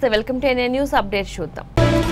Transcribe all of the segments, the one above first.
నమస్తే welcome to NA news update చూద్దాం.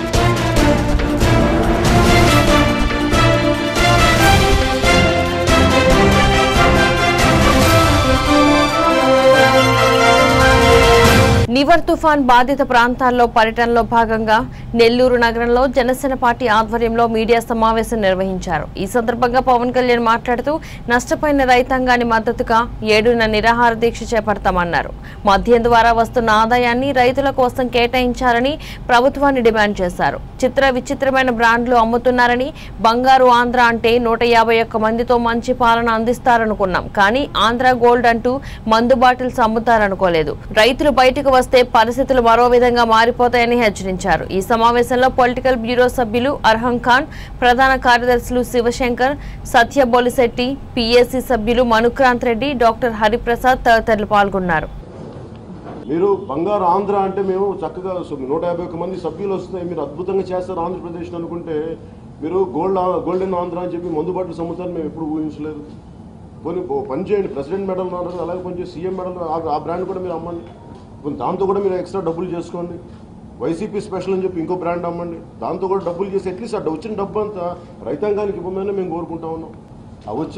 నివర్ తుఫాన్ బాధిత ప్రాంతాల్లో పర్యటనలో భాగంగా నెల్లూరు నగరంలో జనసేన పార్టీ ఆధ్వర్యంలో మీడియా సమావేశం నిర్వహించారు. ఈ సందర్భంగా పవన్ కళ్యాణ్ మాట్లాడుతూ నష్టపోయిన రైతాంగాన్ని మద్దతుగా 7న నిరాహార దీక్ష చేపడతామన్నారు. మద్యం ద్వారా వస్తున్న ఆదాయాన్ని రైతుల కోసం కేటాయించాలని ప్రభుత్వాన్ని డిమాండ్ చేశారు. చిత్ర విచిత్రమైన బ్రాండ్లు అమ్ముతున్నారని, బంగారు ఆంధ్ర అంటే 151 మందితో మంచి పాలన అందిస్తారనుకున్నాం, కానీ ఆంధ్ర గోల్డ్ అంటూ మందు బాటిల్స్ అమ్ముతారనుకోలేదు. రైతులు బయటకు వస్తే పరిస్థితులు మరో విధంగా మారిపోతాయని హెచ్చరించారు. ఈ సమావేశంలో పొలిటికల్ బ్యూరో సభ్యులు అర్హం ఖాన్, ప్రధాన కార్యదర్శులు శివశంకర్, సత్య బొలిశెట్టి, పిఎస్సి సభ్యులు మనుక్రాంత్ రెడ్డి, డాక్టర్ హరిప్రసాద్ తదితరులు పాల్గొన్నారు. మీరు బంగారు ఆంధ్ర అంటే మేము చక్కగా 151 మంది సభ్యులు వస్తున్నాయి, మీరు అద్భుతంగా చేస్తారు ఆంధ్రప్రదేశ్ అనుకుంటే, మీరు గోల్డెన్ ఆంధ్ర అని చెప్పి మందు బాటిల్స్ అమ్ముతారని మేము ఎప్పుడు ఊహించలేదు. కొన్ని పని చేయండి, ప్రెసిడెంట్ మెడల్ ఉన్నారు, అలాగే పనిచేసి సీఎం మెడల్ ఆ బ్రాండ్ కూడా మీరు అమ్మండి, దాంతో కూడా మీరు ఎక్స్ట్రా డబ్బులు చేసుకోండి. వైసీపీ స్పెషల్ అని చెప్పి ఇంకో బ్రాండ్ అమ్మండి, దాంతో కూడా డబ్బులు చేసి అట్లీస్ట్ వచ్చిన డబ్బు అంతా రైతాంగానికి ఇవ్వమని మేము కోరుకుంటా ఉన్నాం. ఆ వచ్చే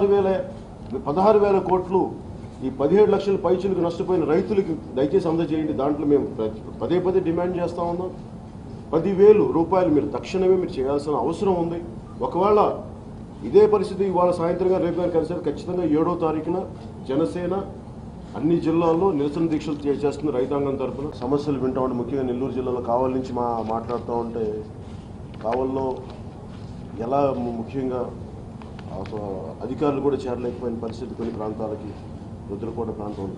16,000 కోట్లు ఈ 17 లక్షల పైచులకు నష్టపోయిన రైతులకి దయచేసి అందజేయండి. దాంట్లో మేము పదే డిమాండ్ చేస్తూ ఉన్నాం. 10,000 రూపాయలు మీరు తక్షణమే మీరు చేయాల్సిన అవసరం ఉంది. ఒకవేళ ఇదే పరిస్థితి ఇవాళ సాయంత్రంగా రేపు గారు కలిసి ఖచ్చితంగా 7వ తారీఖున జనసేన అన్ని జిల్లాల్లో నిరసన దీక్షలు చేస్తున్న రైతాంగం తరఫున సమస్యలు వింటా ఉంటే, ముఖ్యంగా నెల్లూరు జిల్లాలో కావలి నుంచి మాట్లాడుతూ ఉంటే, కావల్లో ఎలా ముఖ్యంగా అధికారులు కూడా చేరలేకపోయిన పరిస్థితి కొన్ని ప్రాంతాలకి, రుద్రకోట ప్రాంతం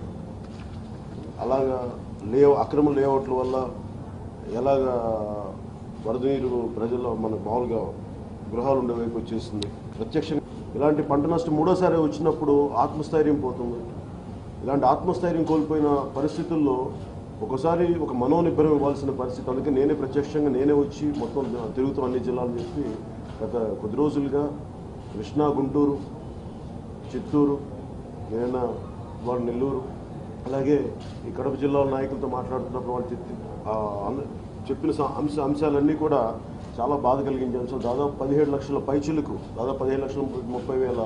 అలాగా అక్రమ లేఅవుట్ల వల్ల ఎలాగా వరద నీరు ప్రజల్లో మన మామూలుగా గృహాలు ఉండే వైపు వచ్చేస్తుంది. ప్రత్యక్షంగా ఇలాంటి పంట నష్టం మూడోసారి వచ్చినప్పుడు ఆత్మస్థైర్యం పోతుంది. ఇలాంటి ఆత్మస్థైర్యం కోల్పోయిన పరిస్థితుల్లో ఒకసారి ఒక మనోనిబ్బరం ఇవ్వాల్సిన పరిస్థితి. అందుకే నేనే ప్రత్యక్షంగా నేనే వచ్చి మొత్తం తిరుగుతాం అన్ని జిల్లాలు చెప్పి గత కొద్ది రోజులుగా కృష్ణా, గుంటూరు, చిత్తూరు, నేనైనా వారు నెల్లూరు, అలాగే ఈ కడప జిల్లాల నాయకులతో మాట్లాడుతున్నప్పుడు వాళ్ళు చెప్పిన అంశాలన్నీ కూడా చాలా బాధ కలిగించే అంశాలు. దాదాపు 17 లక్షల పైచిలకు, దాదాపు 17,30,000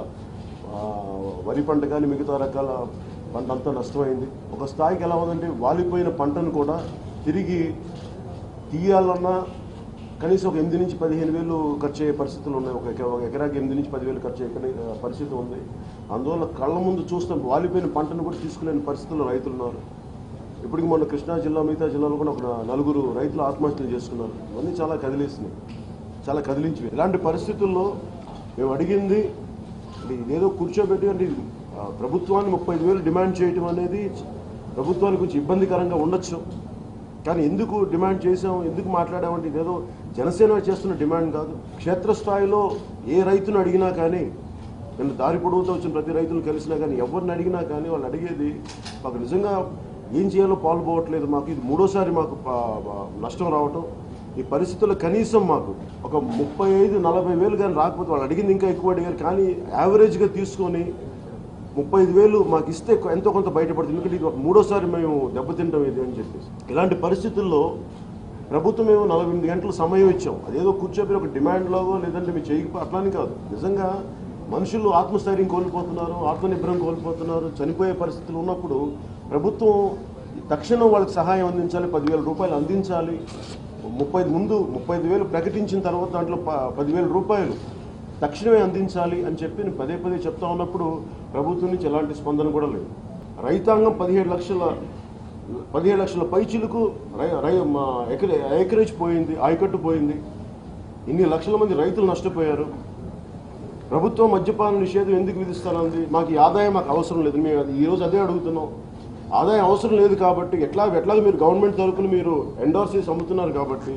వరి పంట కానీ మిగతా రకాల పంట అంతా నష్టమైంది. ఒక స్థాయికి ఎలా ఉందంటే వాలిపోయిన పంటను కూడా తిరిగి తీయాలన్నా కనీసం ఒక 8 నుంచి 15,000 ఖర్చు అయ్యే పరిస్థితులు ఉన్నాయి. ఒక ఎకరాకి 8 నుంచి 10,000 ఖర్చు అయ్యే పరిస్థితి ఉంది. అందువల్ల కళ్ళ ముందు చూస్తాం వాలిపోయిన పంటను కూడా తీసుకునే పరిస్థితుల్లో రైతులు ఉన్నారు. ఇప్పటికి మొన్న కృష్ణా జిల్లా, మిగతా జిల్లాలో కూడా ఒక 4 రైతులు ఆత్మహత్యలు చేసుకున్నారు. ఇవన్నీ చాలా కదిలిస్తున్నాయి, చాలా కదిలించి. ఇలాంటి పరిస్థితుల్లో మేము అడిగింది ఇదేదో కూర్చోబెట్టి అంటే ప్రభుత్వాన్ని 35,000 డిమాండ్ చేయటం అనేది ప్రభుత్వానికి కొంచెం ఇబ్బందికరంగా ఉండొచ్చు. కానీ ఎందుకు డిమాండ్ చేసాం, ఎందుకు మాట్లాడామంటే ఇదేదో జనసేన చేస్తున్న డిమాండ్ కాదు. క్షేత్రస్థాయిలో ఏ రైతును అడిగినా కానీ, నేను దారి పొడవుతో వచ్చిన ప్రతి రైతులు కలిసినా కానీ, ఎవరిని అడిగినా కానీ వాళ్ళు అడిగేది మాకు నిజంగా ఏం చేయాలో పాల్పోవట్లేదు, మాకు ఇది 3వసారి మాకు నష్టం రావటం, ఈ పరిస్థితుల్లో కనీసం మాకు ఒక 35,000-40,000 కానీ రాకపోతే వాళ్ళు అడిగింది ఇంకా ఎక్కువ అడిగారు. కానీ యావరేజ్గా తీసుకొని 35,000 మాకు ఇస్తే ఎంతో కొంత బయటపడుతుంది. ఎందుకంటే ఇది 3వసారి మేము దెబ్బతింటాం ఇది అని చెప్పేసి. ఇలాంటి పరిస్థితుల్లో ప్రభుత్వం మేము 48 గంటలు సమయం ఇచ్చాం. అదేదో కూర్చోబెట్టి ఒక డిమాండ్ లాగో లేదంటే మీరు చేయకపోతే అట్లాని కాదు. నిజంగా మనుషులు ఆత్మస్థైర్యం కోల్పోతున్నారు, ఆత్మనిర్భరం కోల్పోతున్నారు, చనిపోయే పరిస్థితులు ఉన్నప్పుడు ప్రభుత్వం తక్షణం వాళ్ళకి సహాయం అందించాలి, 10,000 రూపాయలు అందించాలి. 35,000 ప్రకటించిన తర్వాత దాంట్లో 10,000 రూపాయలు తక్షణమే అందించాలి అని చెప్పి నేను పదే చెప్తా ఉన్నప్పుడు ప్రభుత్వం నుంచి ఎలాంటి స్పందన కూడా లేదు. రైతాంగం 17 లక్షల పైచిలకు ఏకరేజ్ పోయింది, ఆయకట్టు పోయింది. ఇన్ని లక్షల మంది రైతులు నష్టపోయారు. ప్రభుత్వం మద్యపాన నిషేధం ఎందుకు విధిస్తానంది? మాకు ఈ ఆదాయం మాకు అవసరం లేదు. మేము ఈరోజు అదే అడుగుతున్నాం. ఆదాయం అవసరం లేదు కాబట్టి ఎట్లాగో మీరు గవర్నమెంట్ తరఫున మీరు ఎండోర్స్ చేసి అమ్ముతున్నారు కాబట్టి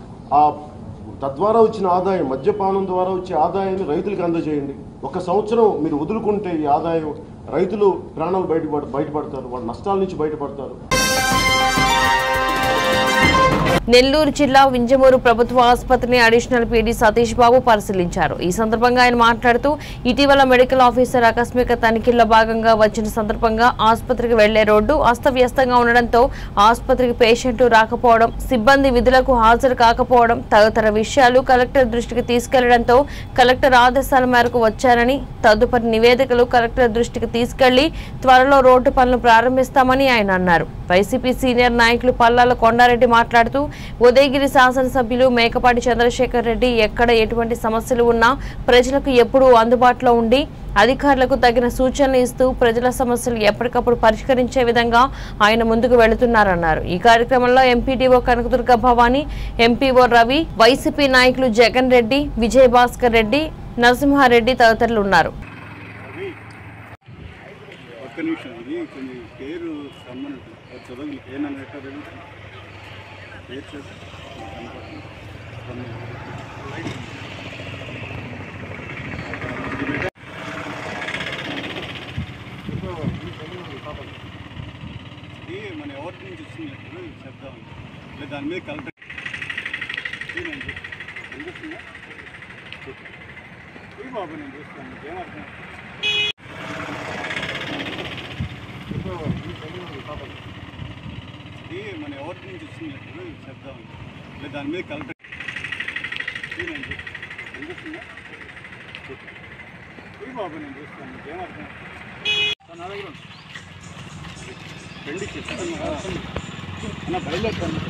తద్వారా వచ్చిన ఆదాయం, మద్యపానం ద్వారా వచ్చే ఆదాయాన్ని రైతులకు అందజేయండి. 1 సంవత్సరం మీరు వదులుకుంటే ఈ ఆదాయం రైతులు ప్రాణాలు బయటపడతారు, వాళ్ళ నష్టాల నుంచి బయటపడతారు. నెల్లూరు జిల్లా వింజమూరు ప్రభుత్వ ఆసుపత్రిని అడిషనల్ పీడీ సతీష్ బాబు పరిశీలించారు. ఈ సందర్భంగా ఆయన మాట్లాడుతూ ఇటీవల మెడికల్ ఆఫీసర్ ఆకస్మిక తనిఖీల్లో భాగంగా వచ్చిన సందర్భంగా ఆసుపత్రికి వెళ్లే రోడ్డు అస్తవ్యస్తంగా ఉండడంతో ఆసుపత్రికి పేషెంట్లు రాకపోవడం, సిబ్బంది విధులకు హాజరు కాకపోవడం తదితర విషయాలు కలెక్టర్ దృష్టికి తీసుకెళ్లడంతో కలెక్టర్ ఆదేశాల మేరకు వచ్చారని, తదుపరి నివేదికలు కలెక్టర్ దృష్టికి తీసుకెళ్లి త్వరలో రోడ్డు పనులు ప్రారంభిస్తామని ఆయన అన్నారు. వైసీపీ సీనియర్ నాయకులు పల్లాల కొండారెడ్డి మాట్లాడుతూ ఉదయగిరి శాసనసభ్యులు మేకపాటి చంద్రశేఖర్ రెడ్డి ఎక్కడ ఎటువంటి సమస్యలు ఉన్నా ప్రజలకు ఎప్పుడూ అందుబాటులో ఉండి అధికారులకు తగిన సూచనలు ఇస్తూ ప్రజల సమస్యలు ఎప్పటికప్పుడు పరిష్కరించే విధంగా ఆయన ముందుకు వెళుతున్నారన్నారు. ఈ కార్యక్రమంలో MPDO Kanakadurga Bhavani, MPO Ravi, YCP నాయకులు జగన్ రెడ్డి, విజయభాస్కర్ రెడ్డి, నరసింహారెడ్డి తదితరులు ఉన్నారు. మన ఎవరి నుంచి వచ్చినట్టు చెప్దాం దాని మీద కలెక్టర్ బాబు నేను చూస్తాను ఏమర్థం మన ఎవరి నుంచి వచ్చినట్టు చెప్దాం దాని మీద కలెక్టర్ బాబు నేను చూస్తాను ఏమర్థం నా దగ్గర రెండు చెప్తాను బయలుదేరుతాను.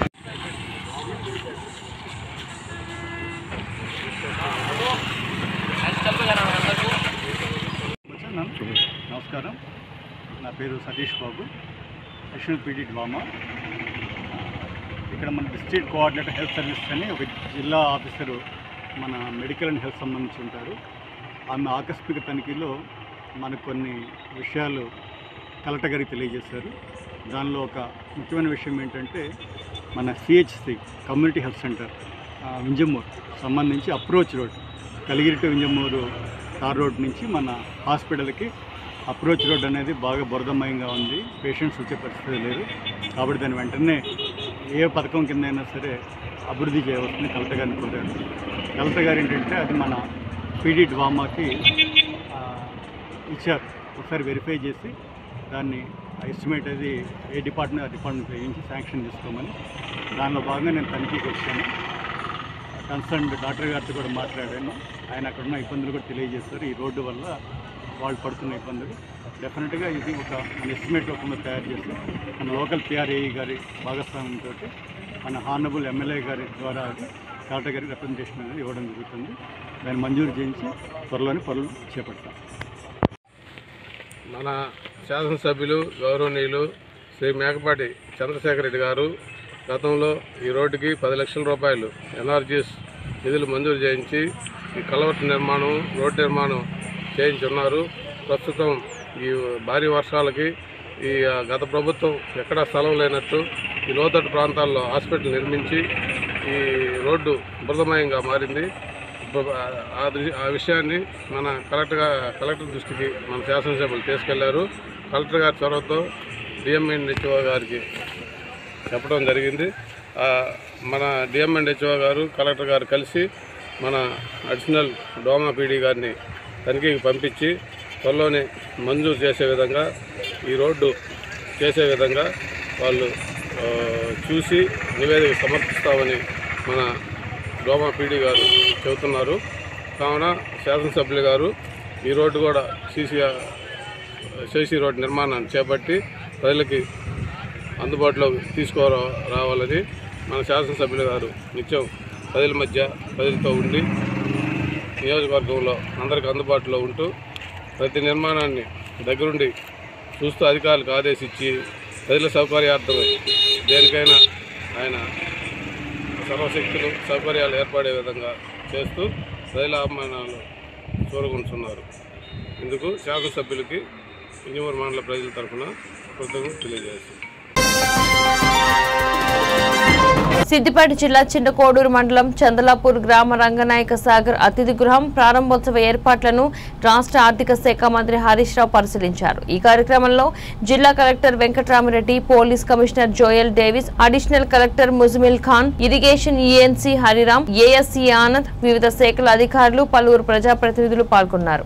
నమస్కారం, నా పేరు Satish Babu, additional PD DWAMA. ఇక్కడ మన డిస్ట్రిక్ట్ కోఆర్డినేటర్ హెల్త్ సర్వీసెస్ అని ఒక జిల్లా ఆఫీసరు మన మెడికల్ అండ్ హెల్త్ సంబంధించి ఉంటారు. ఆమె ఆకస్మిక తనిఖీలో మనకు కొన్ని విషయాలు కలెక్టర్ గారికి తెలియజేశారు. దానిలో ఒక ముఖ్యమైన విషయం ఏంటంటే మన CHC community health centre Vinjamuru సంబంధించి approach road Kaligiri to Vinjamuru tar road నుంచి మన హాస్పిటల్కి అప్రోచ్ రోడ్ అనేది బాగా బురదమయంగా ఉంది. పేషెంట్స్ వచ్చే పరిస్థితి లేదు. కాబట్టి దాని వెంటనే ఏ పథకం కింద అయినా సరే అభివృద్ధి చేయవలసింది కలెక్టర్ గారిని కోరారు. కలెక్టర్ గారు ఏంటంటే అది మన పీడీ డ్వామాకి ఇచ్చారు. ఒకసారి వెరిఫై చేసి దాన్ని ఎస్టిమేట్ అది ఏ డిపార్ట్మెంట్ ఆ డిపార్ట్మెంట్ వేయించి శాంక్షన్ తీసుకోమని, దానిలో భాగంగా నేను తనిఖీకి వచ్చాను. కన్సర్న్ డాక్టర్ గారితో కూడా మాట్లాడాను. ఆయన అక్కడ ఉన్న ఇబ్బందులు కూడా తెలియజేస్తారు. ఈ రోడ్డు వల్ల వాళ్ళు పడుతున్న ఇబ్బందులు డెఫినెట్గా ఇది ఒక మన ఎస్టిమేట్ రూపంలో తయారు చేసి మన లోకల్ పిఆర్ఏఈ గారి భాగస్వామ్యంతో మన హానరబుల్ ఎమ్మెల్యే గారి ద్వారా కలెక్టర్ గారికి రిప్రజెంటేషన్ అనేది ఇవ్వడం జరుగుతుంది. దాన్ని మంజూరు చేయించి త్వరలోనే పనులు చేపడతాం. మన శాసనసభ్యులు గౌరవనీయులు శ్రీ మేకపాటి చంద్రశేఖర్ రెడ్డి గారు గతంలో ఈ రోడ్డుకి 10 లక్షల రూపాయలు ఎన్ఆర్జీఎస్ నిధులు మంజూరు చేయించి ఈ కలవట్ నిర్మాణం, రోడ్డు నిర్మాణం చేయించున్నారు. ప్రస్తుతం ఈ భారీ వర్షాలకి ఈ గత ప్రభుత్వం ఎక్కడా స్థలం లేనట్టు ఈ లోతట్టు ప్రాంతాల్లో హాస్పిటల్ నిర్మించి ఈ రోడ్డు బురదమయంగా మారింది. ఆ విషయాన్ని మన కలెక్టర్ దృష్టికి మన శాసనసభ్యులు తీసుకెళ్లారు. కలెక్టర్ గారి చొరవతో డిఎంఎన్హెచ్ఓ గారికి చెప్పడం జరిగింది. మన డిఎంఎన్హెచ్ఓ గారు కలెక్టర్ గారు కలిసి మన అడిషనల్ డ్వామా పీడీ గారిని తనిఖీకి పంపించి త్వరలోనే మంజూరు చేసే విధంగా ఈ రోడ్డు చేసే విధంగా వాళ్ళు చూసి నివేదిక సమర్పిస్తామని మన డ్వామా పీడీ గారు చెబుతున్నారు. కావున శాసనసభ్యులు గారు ఈ రోడ్డు కూడా సీసీ రోడ్డు నిర్మాణాన్ని చేపట్టి ప్రజలకి అందుబాటులోకి తీసుకురావాలని మన శాసనసభ్యులు గారు నిత్యం ప్రజలతో ఉండి నియోజకవర్గంలో అందరికీ అందుబాటులో ఉంటూ ప్రతి నిర్మాణాన్ని దగ్గరుండి చూస్తూ అధికారులకు ఆదేశించి ప్రజల సౌకర్యార్థమై దేనికైనా ఆయన సర్వశక్తులు సౌకర్యాలు ఏర్పడే విధంగా చేస్తూ ప్రజల అవమానాలు చూరగొంటున్నారు. ఇందుకు శాసనసభ్యులకి వింజమూరు మండల ప్రజల తరఫున కృతజ్ఞతలు తెలియజేస్తున్నాను. సిద్దిపేట జిల్లా చిన్నకోడూరు మండలం చందలాపూర్ గ్రామ రంగనాయక సాగర్ అతిథి గృహం ప్రారంభోత్సవ ఏర్పాట్లను రాష్ట్ర ఆర్థిక శాఖ మంత్రి హరీష్ రావు పరిశీలించారు. ఈ కార్యక్రమంలో జిల్లా collector Venkatramireddy, police commissioner Joel Davis, additional collector Muzammil Khan, irrigation ENC Hariram, ASC Anand, వివిధ శాఖల అధికారులు, పలువురు ప్రజాప్రతినిధులు పాల్గొన్నారు.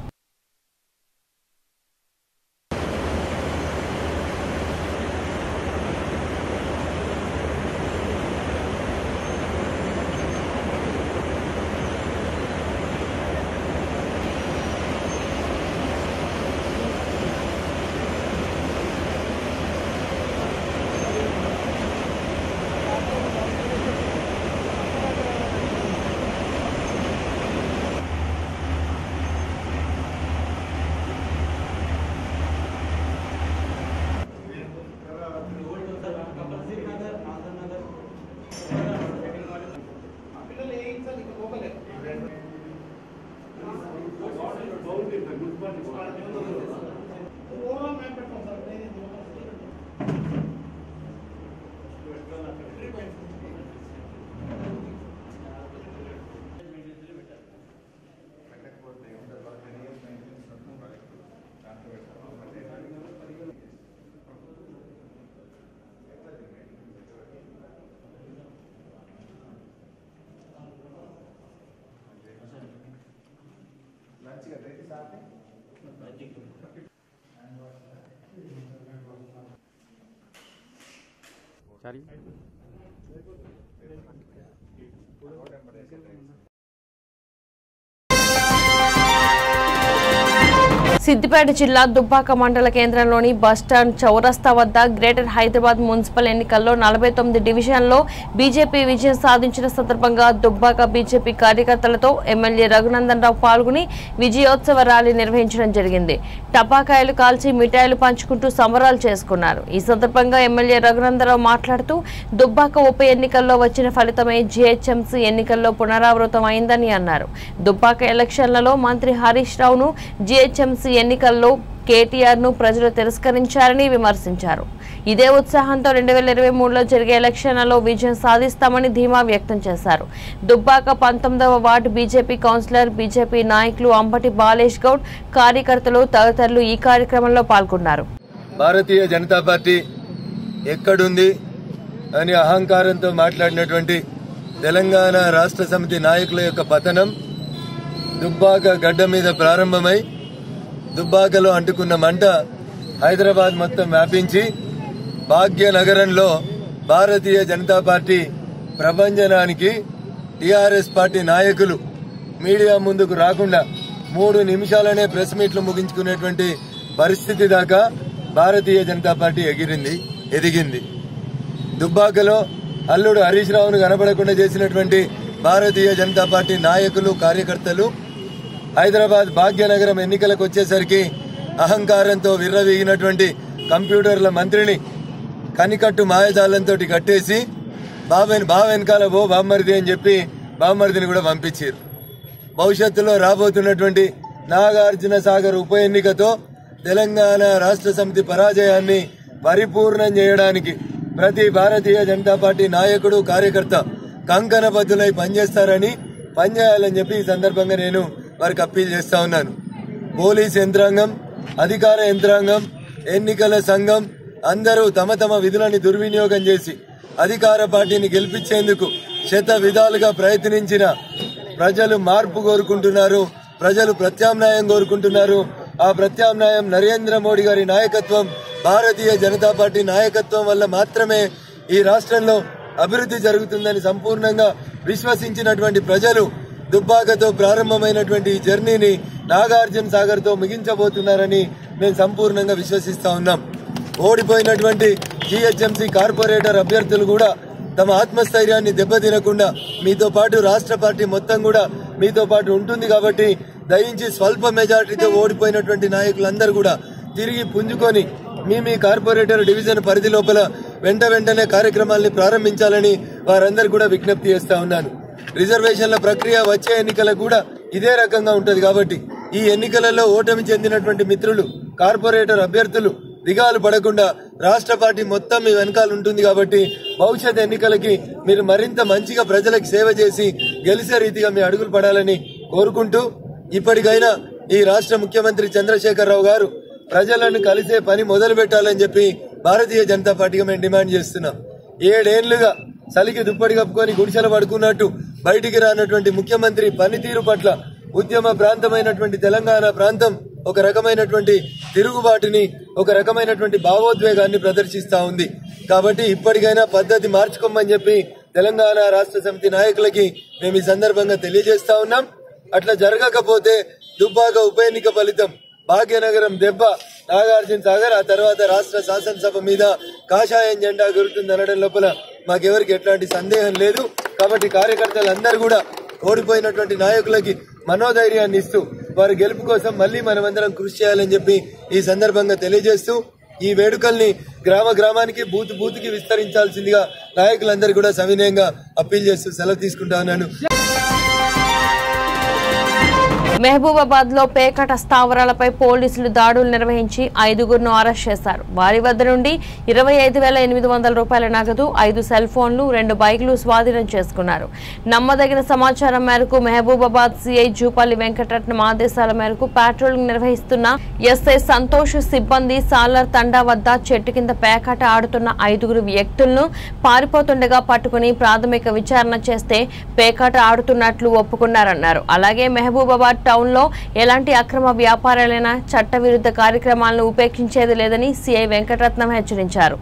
సిద్దిపేట జిల్లా దుబ్బాక మండల కేంద్రంలోని బస్టాండ్ చౌరస్తా వద్ద గ్రేటర్ హైదరాబాద్ మున్సిపల్ ఎన్నికల్లో 49 డివిజన్లో బీజేపీ విజయం సాధించిన సందర్భంగా దుబ్బాక బీజేపీ కార్యకర్తలతో ఎమ్మెల్యే రఘునందన్ రావు పాల్గొని విజయోత్సవ ర్యాలీ నిర్వహించడం జరిగింది. టపాకాయలు కాల్చి మిఠాయిలు పంచుకుంటూ సంబరాలు చేసుకున్నారు. ఈ సందర్భంగా ఎమ్మెల్యే రఘునందన్ రావు మాట్లాడుతూ దుబ్బాక ఉప ఎన్నికల్లో వచ్చిన ఫలితమే జీహెచ్ఎంసీ ఎన్నికల్లో పునరావృతం అయిందని అన్నారు. దుబ్బాక ఎలక్షన్లలో మంత్రి హరీష్ రావును జీహెచ్ఎంసీ ఎన్నికల్లో కేటీఆర్ ను ప్రజలు తిరస్కరించారని విమర్శించారు. ఇదే ఉత్సాహంతో 2023లో జరిగే ఎలక్షన్లలో విజయం సాధిస్తామని ధీమా వ్యక్తం చేశారు. దుబ్బాక 19వ వార్డు బీజేపీ కౌన్సిలర్, బీజేపీ నాయకులు అంబటి బాలేష్ గౌడ్, కార్యకర్తలు తదితరులు ఈ కార్యక్రమంలో పాల్గొన్నారు. భారతీయ జనతా పార్టీ ఎక్కడుంది అని అహంకారంతో మాట్లాడినటువంటి తెలంగాణ రాష్ట్ర సమితి నాయకుల యొక్క పతనం దుబ్బాక గడ్డ మీద ప్రారంభమై దుబ్బాకలో అంటుకున్న మంట హైదరాబాద్ మొత్తం వ్యాపించి భాగ్యనగరంలో భారతీయ జనతా పార్టీ ప్రభంజనానికి టీఆర్ఎస్ పార్టీ నాయకులు మీడియా ముందుకు రాకుండా 3 నిమిషాలనే ప్రెస్ మీట్లు ముగించుకునేటువంటి పరిస్థితి దాకా భారతీయ జనతా పార్టీ ఎదిగింది. దుబ్బాకలో అల్లుడు హరీష్ రావును కనబడకుండా చేసినటువంటి భారతీయ జనతా పార్టీ నాయకులు, కార్యకర్తలు హైదరాబాద్ భాగ్యనగరం ఎన్నికలకు వచ్చేసరికి అహంకారంతో విర్రవీగినటువంటి కంప్యూటర్ల మంత్రిని కనికట్టు మాయజాలంతో కట్టేసి బావెనకాల ఓ బామ్మరిది అని చెప్పి బామ్మరిదిని కూడా పంపించారు. భవిష్యత్తులో రాబోతున్నటువంటి నాగార్జున సాగర్ ఉప ఎన్నికతో తెలంగాణ రాష్ట్ర సమితి పరాజయాన్ని పరిపూర్ణం చేయడానికి ప్రతి భారతీయ జనతా పార్టీ నాయకుడు, కార్యకర్త కంకణబద్దులై పనిచేయాలని చెప్పి ఈ సందర్భంగా నేను వారికి అప్పీల్ చేస్తా ఉన్నాను. పోలీస్ యంత్రాంగం, అధికార యంత్రాంగం, ఎన్నికల సంఘం అందరూ తమ తమ విధులని దుర్వినియోగం చేసి అధికార పార్టీని గెలిపించేందుకు శత విధాలుగా ప్రయత్నించిన ప్రజలు మార్పు కోరుకుంటున్నారు. ప్రజలు ప్రత్యామ్నాయం కోరుకుంటున్నారు. ఆ ప్రత్యామ్నాయం నరేంద్ర మోడీ గారి నాయకత్వం, భారతీయ జనతా పార్టీ నాయకత్వం వల్ల మాత్రమే ఈ రాష్ట్రంలో అభివృద్ధి జరుగుతుందని సంపూర్ణంగా విశ్వసించినటువంటి ప్రజలు దుబ్బాకతో ప్రారంభమైనటువంటి ఈ జర్నీని నాగార్జున సాగర్ తో ముగించబోతున్నారని మేము సంపూర్ణంగా విశ్వసిస్తా ఉన్నాం. ఓడిపోయినటువంటి జీహెచ్ఎంసీ కార్పొరేటర్ అభ్యర్థులు కూడా తమ ఆత్మస్థైర్యాన్ని దెబ్బతినకుండా మీతో పాటు రాష్ట్ర పార్టీ మొత్తం కూడా మీతో పాటు ఉంటుంది కాబట్టి దయించి స్వల్ప మెజార్టీతో ఓడిపోయినటువంటి నాయకులందరూ కూడా తిరిగి పుంజుకొని మీ కార్పొరేటర్ డివిజన్ పరిధి లోపల వెంటనే కార్యక్రమాల్ని ప్రారంభించాలని వారందరూ కూడా విజ్ఞప్తి చేస్తా ఉన్నాను. రిజర్వేషన్ల ప్రక్రియ వచ్చే ఎన్నికలకు కూడా ఇదే రకంగా ఉంటది కాబట్టి ఈ ఎన్నికలలో ఓటమి చెందినటువంటి మిత్రులు, కార్పొరేటర్ అభ్యర్థులు దిగాలు పడకుండా రాష్ట్ర పార్టీ మొత్తం మీ వెనకాల ఉంటుంది కాబట్టి భవిష్యత్ ఎన్నికలకి మీరు మరింత మంచిగా ప్రజలకు సేవ చేసి గెలిచే రీతిగా మీ అడుగులు పడాలని కోరుకుంటూ ఇప్పటికైనా ఈ రాష్ట్ర ముఖ్యమంత్రి చంద్రశేఖరరావు గారు ప్రజలను కలిసే పని మొదలు పెట్టాలని చెప్పి భారతీయ జనతా పార్టీగా మేము డిమాండ్ చేస్తున్నాం. 7 ఏళ్లుగా చలికి దుప్పటి కప్పుకొని గుడిసెలు పడుకున్నట్టు బయటికి రానటువంటి ముఖ్యమంత్రి పనితీరు పట్ల ఉద్యమ ప్రాంతమైనటువంటి తెలంగాణ ప్రాంతం ఒక రకమైనటువంటి తిరుగుబాటుని, ఒక రకమైనటువంటి భావోద్వేగాన్ని ప్రదర్శిస్తా ఉంది. కాబట్టి ఇప్పటికైనా పద్ధతి మార్చుకోమని చెప్పి తెలంగాణ రాష్ట్ర సమితి నాయకులకి మేము ఈ సందర్భంగా తెలియజేస్తా ఉన్నాం. అట్లా జరగకపోతే దుబ్బాక ఉప ఎన్నిక ఫలితం భాగ్యనగరం దెబ్బ, నాగార్జున సాగర్, ఆ తర్వాత రాష్ట్ర శాసనసభ మీద కాషాయం జెండా గుర్తుంది అనడం లోపల మాకెవరికి ఎట్లాంటి సందేహం లేదు. కాబట్టి కార్యకర్తలందరూ కూడా ఓడిపోయినటువంటి నాయకులకి మనోధైర్యాన్ని ఇస్తూ వారి గెలుపు కోసం మళ్లీ మనమందరం కృషి చేయాలని చెప్పి ఈ సందర్భంగా తెలియజేస్తూ ఈ వేడుకల్ని గ్రామ గ్రామానికి బూత్ బూత్కి విస్తరించాల్సిందిగా నాయకులందరూ కూడా సవినయంగా అప్పీల్ చేస్తూ సెలవు తీసుకుంటా ఉన్నాను. మహబూబాబాద్ లో పేకట స్థావరాలపై పోలీసులు దాడులు నిర్వహించి 5గురును అరెస్ట్ చేశారు. వారి వద్ద నుండి 25,800 రూపాయల నగదు, 5 సెల్ ఫోన్లు, 2 బైకులు స్వాధీనం చేసుకున్నారు. నమ్మదగిన సమాచారం మేరకు మహబూబాబాద్ సిఐ జూపల్లి వెంకటరత్నం ఆదేశాల మేరకు పాట్రోలింగ్ నిర్వహిస్తున్న ఎస్ఐ సంతోష్ సిబ్బంది సాలర్ తండా వద్ద చెట్టు కింద పేకాట ఆడుతున్న 5గురు వ్యక్తులను పారిపోతుండగా పట్టుకుని ప్రాథమిక విచారణ చేస్తే పేకాట ఆడుతున్నట్లు ఒప్పుకున్నారన్నారు. అలాగే మహబూబాబాద్ టౌన్ లో ఎలాంటి అక్రమ వ్యాపారాలైనా చట్టవిరుద్ధ కార్యక్రమాలను ఉపేక్షించేది లేదని సిఐ వెంకటరత్నం హెచ్చరించారు.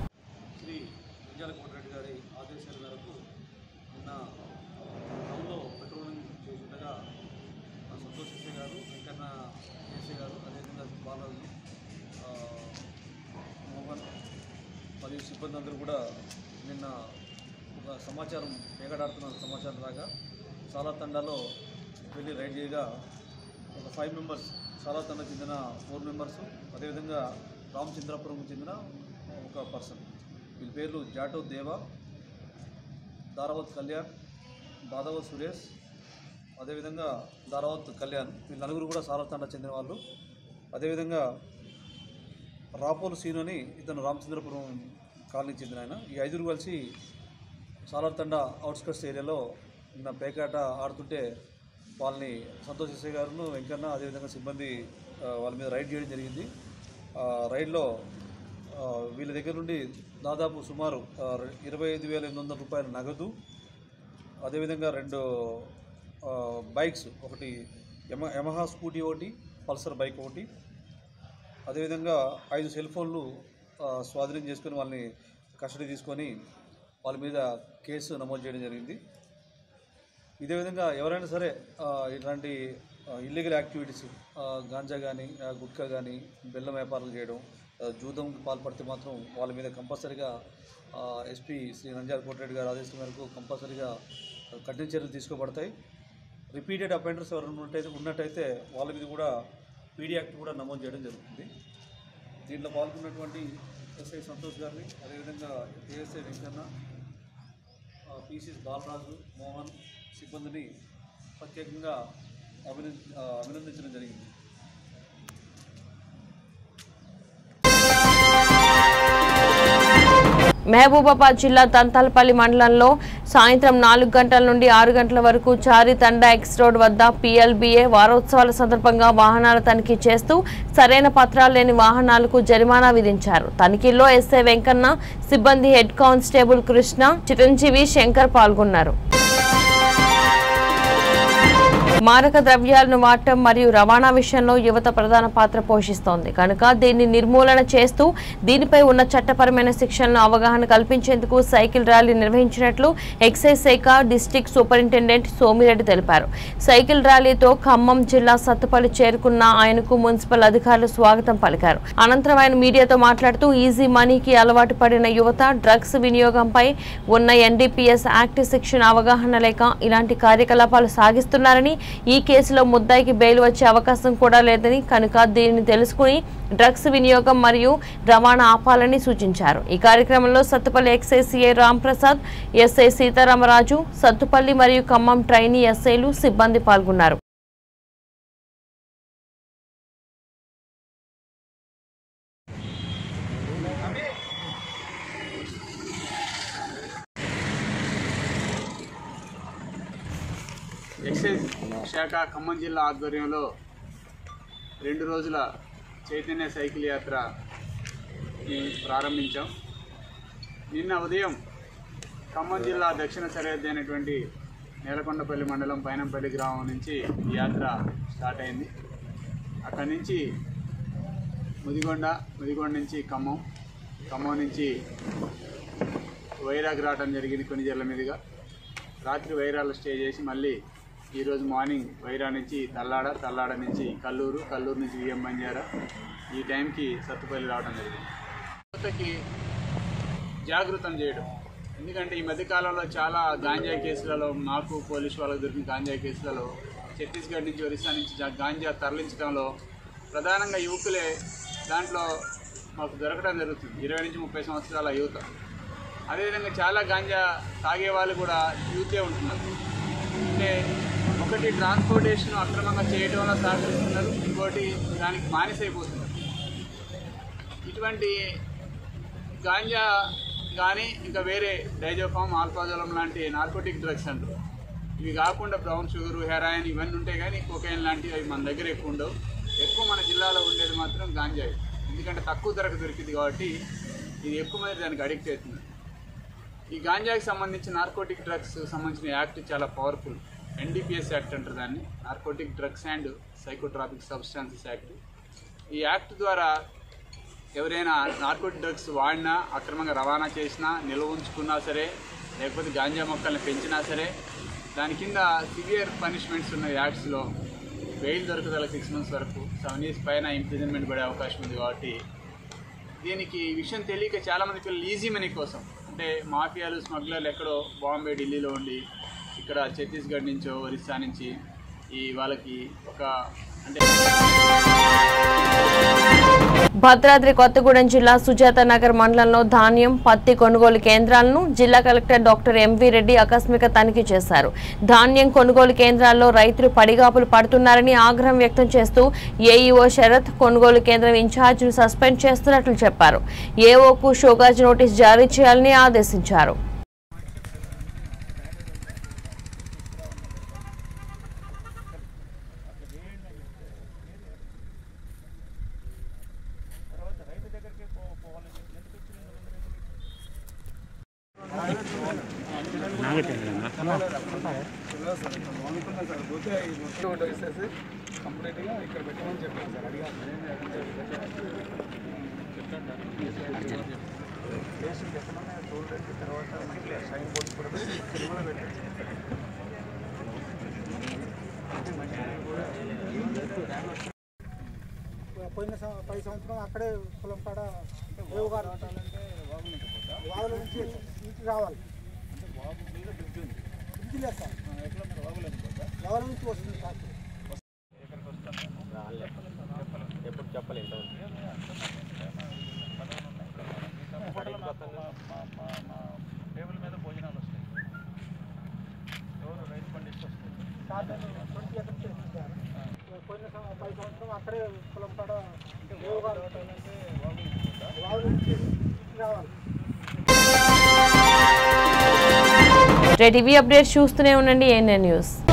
సిబ్బంది అందరూ కూడా నిన్న ఒక సమాచారం పేకాడాడుతున్న సమాచారం రాగా సాలా తండాలో వెళ్ళి రైడ్ చేయగా ఒక 5 మెంబర్స్, సాలా తండా చెందిన 4 మెంబర్స్, అదేవిధంగా రామచంద్రాపురం చెందిన ఒక పర్సన్, వీళ్ళ పేర్లు జాటో దేవా, దారావత్ కళ్యాణ్, దాదావత్ సురేష్, అదేవిధంగా దారావత్ కళ్యాణ్, వీళ్ళ నలుగురు కూడా సాలా తండా చెందిన వాళ్ళు. అదేవిధంగా రాపోలు సీను అని ఇతను రామచంద్రపురం కాలనీకి చెందిన ఆయన. ఈ 5 కలిసి సాలార్ తండా అవుట్స్కట్స్ ఏరియాలో నిన్న పేకాట ఆడుతుంటే వాళ్ళని సంతోష్ ఎస్ఐ గారును వెంకన్న అదేవిధంగా సిబ్బంది వాళ్ళ మీద రైడ్ చేయడం జరిగింది. రైడ్లో వీళ్ళ దగ్గర నుండి దాదాపు సుమారు 25,800 రూపాయల నగదు, అదేవిధంగా 2 బైక్స్, ఒకటి యమహా స్కూటీ ఒకటి, పల్సర్ బైక్ ఒకటి, అదేవిధంగా 5 సెల్ ఫోన్లు స్వాధీనం చేసుకొని వాళ్ళని కస్టడీ తీసుకొని వాళ్ళ మీద కేసు నమోదు చేయడం జరిగింది. ఇదే విధంగా ఎవరైనా సరే ఇలాంటి ఇల్లీగల్ యాక్టివిటీస్, గాంజా కానీ, గుట్కా కానీ, బెల్లం వ్యాపారాలు చేయడం, జూదంకి పాల్పడితే మాత్రం వాళ్ళ మీద కంపల్సరీగా ఎస్పీ శ్రీ నంద్యాల కోటిరెడ్డి గారి ఆదేశం మేరకు కంపల్సరీగా కఠిన చర్యలు తీసుకోబడతాయి. రిపీటెడ్ అఫెండర్స్ ఎవరైనా ఉన్నట్టయితే వాళ్ళ మీద కూడా పీడీ యాక్ట్ కూడా నమోదు చేయడం జరుగుతుంది. దీంట్లో పాల్గొన్నటువంటి ఎస్ఐ సంతోష్ గారిని, అదేవిధంగా ఏఎస్ఐ వెంకన్న, పీసీస్ బాలరాజు, మోహన్ సిబ్బందిని ప్రత్యేకంగా అభినందించడం జరిగింది. మహబూబాబాద్ జిల్లా తంతాలపల్లి మండలంలో సాయంత్రం 4 గంటల నుండి 6 గంటల వరకు చారి తండా ఎక్స్ రోడ్ వద్ద PLBA వారోత్సవాల సందర్భంగా వాహనాల తనిఖీ చేస్తూ సరైన పత్రాలు లేని వాహనాలకు జరిమానా విధించారు. తనిఖీల్లో ఎస్ఐ వెంకన్న, సిబ్బంది హెడ్ కానిస్టేబుల్ కృష్ణ, చిరంజీవి, శంకర్ పాల్గొన్నారు. మారక ద్రవ్యాలను వాడటం మరియు రవాణా విషయంలో యువత ప్రధాన పాత్ర పోషిస్తోంది కనుక దీన్ని నిర్మూలన చేస్తూ దీనిపై ఉన్న చట్టపరమైన శిక్షలను అవగాహన కల్పించేందుకు సైకిల్ ర్యాలీ నిర్వహించినట్లు ఎక్సైజ్ శాఖ డిస్ట్రిక్ట్ సూపరింటెండెంట్ సోమిరెడ్డి తెలిపారు. సైకిల్ ర్యాలీతో ఖమ్మం జిల్లా సత్తుపల్లి చేరుకున్న ఆయనకు మున్సిపల్ అధికారులు స్వాగతం పలికారు. అనంతరం ఆయన మీడియాతో మాట్లాడుతూ ఈజీ మనీకి అలవాటు పడిన యువత డ్రగ్స్ వినియోగంపై ఉన్న NDPS యాక్ట్ శిక్షణ అవగాహన లేక ఇలాంటి కార్యకలాపాలు సాగిస్తున్నారని, ఈ కేసులో ముద్దాయికి బెయిల్ వచ్చే అవకాశం కూడా లేదని కనుక దీనిని తెలుసుకుని డ్రగ్స్ వినియోగం మరియు రవాణా ఆపాలని సూచించారు. ఈ కార్యక్రమంలో Sathupalli excise CI Ramprasad, SI Sitaramaraju, Sathupalli మరియు ఖమ్మం ట్రైనీ ఎస్ఐలు, సిబ్బంది పాల్గొన్నారు. ఎక్సైజ్ శాఖ ఖమ్మం జిల్లా ఆధ్వర్యంలో 2 రోజుల చైతన్య సైకిల్ యాత్ర ప్రారంభించాం. నిన్న ఉదయం ఖమ్మం జిల్లా దక్షిణ సరిహద్దు అయినటువంటి నేలకొండపల్లి మండలం పైనంపల్లి గ్రామం నుంచి ఈ యాత్ర స్టార్ట్ అయింది. అక్కడి నుంచి ముదిగొండ నుంచి ఖమ్మం నుంచి వైరాగ్ రావడం జరిగింది. కొన్ని జిల్లా మీదుగా రాత్రి వైరాలో స్టే చేసి మళ్ళీ ఈరోజు మార్నింగ్ వైరా నుంచి తల్లాడ నుంచి కల్లూరు నుంచి విఎం బంజారా ఈ టైంకి సత్తుపల్లి రావడం జరిగింది. యువతకి జాగృతం చేయడం, ఎందుకంటే ఈ మధ్యకాలంలో చాలా గాంజా కేసులలో మాకు పోలీసు వాళ్ళకు దొరికిన గాంజా కేసులలో ఛత్తీస్గఢ్ నుంచి ఒరిస్సా నుంచి గాంజా తరలించడంలో ప్రధానంగా యువకులే దాంట్లో మాకు దొరకడం జరుగుతుంది. 20 నుంచి 30 సంవత్సరాల యువత. అదేవిధంగా చాలా గాంజా తాగే వాళ్ళు కూడా యూతే ఉంటున్నారు. అంటే ఒకటి ట్రాన్స్పోర్టేషన్ అక్రమంగా చేయడం వల్ల సహకరిస్తున్నారు, ఇంకోటి దానికి మానిసైపోతున్నారు. ఇటువంటి గాంజా కానీ ఇంకా వేరే డైజోఫామ్, ఆల్ఫాజోలం లాంటి నార్కోటిక్ డ్రగ్స్ అంటారు. ఇవి కాకుండా బ్రౌన్ షుగర్, హెరాయిన్ ఇవన్నీ ఉంటాయి, కానీ కోకైన్ లాంటివి అవి మన దగ్గర ఎక్కువ ఉండవు. ఎక్కువ మన జిల్లాలో ఉండేది మాత్రం గాంజా. ఎందుకంటే తక్కువ ధరకు దొరికింది కాబట్టి ఇది ఎక్కువ మంది దానికి అడిక్ట్ అవుతుంది. ఈ గాంజాకి సంబంధించి నార్కోటిక్ డ్రగ్స్ సంబంధించిన యాక్ట్ చాలా పవర్ఫుల్. NDPS యాక్ట్ అంటారు దాన్ని, narcotic drugs and psychotropic substances act. ఈ యాక్ట్ ద్వారా ఎవరైనా నార్కోటిక్ డ్రగ్స్ వాడినా, అక్రమంగా రవాణా చేసినా, నిల్వ ఉంచుకున్నా సరే, లేకపోతే గాంజా మొక్కల్ని పెంచినా సరే దాని కింద సివియర్ పనిష్మెంట్స్ ఉన్న యాక్ట్స్లో బెయిల్ దొరకదల 6 months వరకు, 7 years పైన ఇంప్రిజన్మెంట్ పడే అవకాశం ఉంది. కాబట్టి దీనికి ఈ విషయం తెలియక చాలామంది పిల్లలు ఈజీ మనీ కోసం, అంటే మాఫియాలు, స్మగ్లర్లు ఎక్కడో బాంబే, ఢిల్లీలో ఉండి ఇక్కడ ఛత్తీస్గఢ్ నుంచో ఒరిస్సా నుంచి ఈ వాళ్ళకి ఒక అంటే భద్రాద్రి కొత్తగూడెం జిల్లా సుజాత నగర్ మండలంలో ధాన్యం, పత్తి కొనుగోలు కేంద్రాలను జిల్లా కలెక్టర్ డాక్టర్ ఎంవి రెడ్డి ఆకస్మిక తనిఖీ చేశారు. ధాన్యం కొనుగోలు కేంద్రాల్లో రైతులు పడిగాపులు పడుతున్నారని ఆగ్రహం వ్యక్తం చేస్తూ ఏఈఓ శరత్ కొనుగోలు కేంద్రం ఇన్ఛార్జిను సస్పెండ్ చేస్తున్నట్లు చెప్పారు. ఏఓకు షోకాజ్ నోటీస్ జారీ చేయాలని ఆదేశించారు. కంప్లీట్గా ఇక్కడ పెట్టమని చెప్పాను సార్. అడిగాను టోల్ రేట్ తర్వాత మనకి సైన్ బోర్డ్స్ కూడా తెలుగులో పెట్టాను. పోయిన 10 సంవత్సరం అక్కడే పొలం కాడ వాగుల నుంచి రావాలి. అంటే వాగు మీద బ్రిడ్జ్ ఉంది, బ్రిడ్జ్ లేదు సార్. ఎట్లా మీరు వాగులు వాగుల నుంచి వస్తుంది సార్. ఎక్కడికి వస్తాను ఎప్పుడు చెప్పలేదు. టేబుల్ మీద భోజనాలు వస్తాయి. ఎవరు రైతు పండిస్తారు సార్. 20 ఎకర్స్ చేస్తారు. పోయిన 10 సంవత్సరం అక్కడే పొలం కాడ వాగుల నుంచి రావాలి. టీవీ అప్డేట్స్ చూస్తూనే ఉండండి ANN న్యూస్.